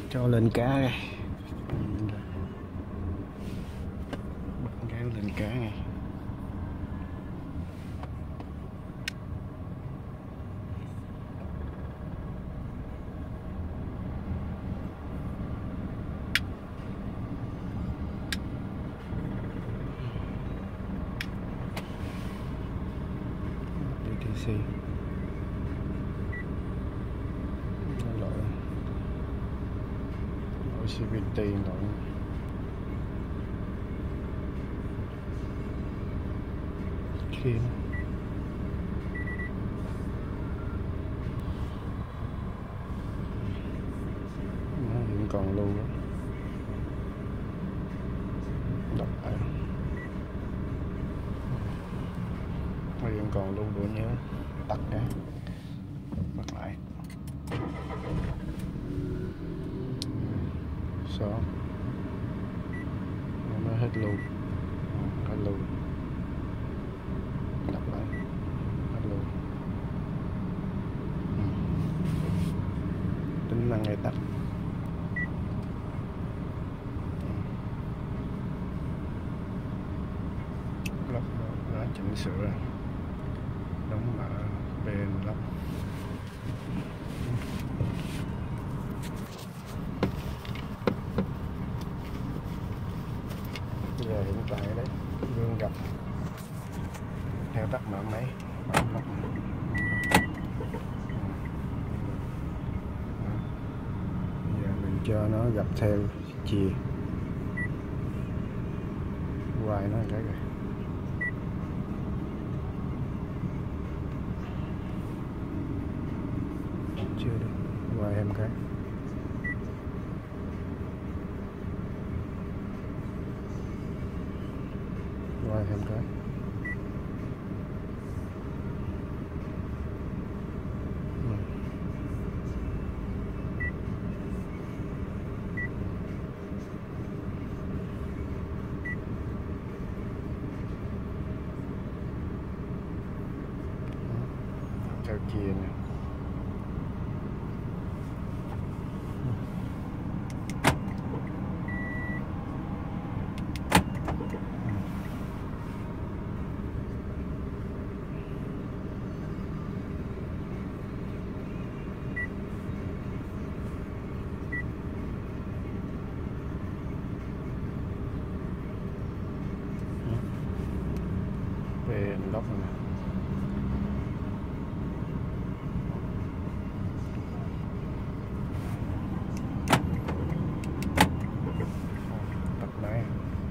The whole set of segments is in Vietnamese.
cho lên cá đây, bắt kéo lên cá ngay. DTC CVT rồi khiên nó vẫn còn lưu đó. Đọc lại nó vẫn còn lưu bộ nhớ tắt cái bắt lại số nó hết lưu, hết lưu, đọc lại hết lưu, tính năng ngay tắt. Lắp đã chỉnh sửa đóng mã bên lắp. Giờ hiện tại đấy Vương gặp theo tắt mở máy bấm lắp. Giờ mình cho nó gặp theo chìa hoài nó cái rồi. Chưa được hoài em cái. Hoài em cái. Theo chia nè. Về góc này nè. Tắt máy.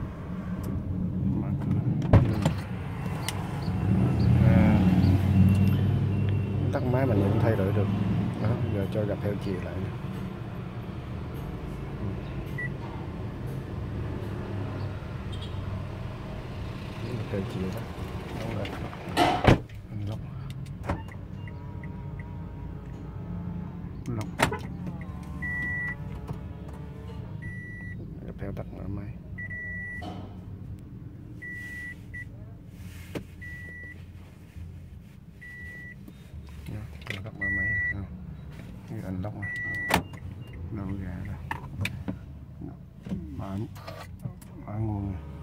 Tắt máy mình cũng thay đổi được. Đó, giờ cho gặp theo chiều lại. Theo chiều đó. Đúng rồi. Lóc. Lóc. Gặp theo tắt mở máy. Tắt mở máy không? Như anh lóc này. Đâu ra rồi. Mở nguồn.